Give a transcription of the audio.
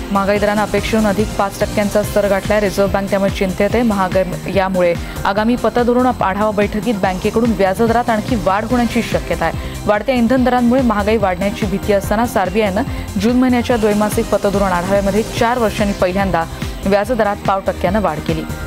महागाई दरानं अपेक्षेहून अधिक 5% स्तर गाठलाय. रिझर्व्ह बँक त्यामुळे चिंतेत आहे. महागाई यामुळे आगामी पतधोरण आढावा बैठकीत बँकेकडून व्याजदरात आणखी वाढ होण्याची शक्यता आहे. वाढत्या इंधन दरांमुळे महागाई वाढण्याची भीती असतानाच आरबीआयनं जून महिन्याच्या द्वैमासिक पतधोरण आढाव्यामध्ये 4 वर्षांनी पहिल्यांदा व्याजदरात 0.5% वाढ केली.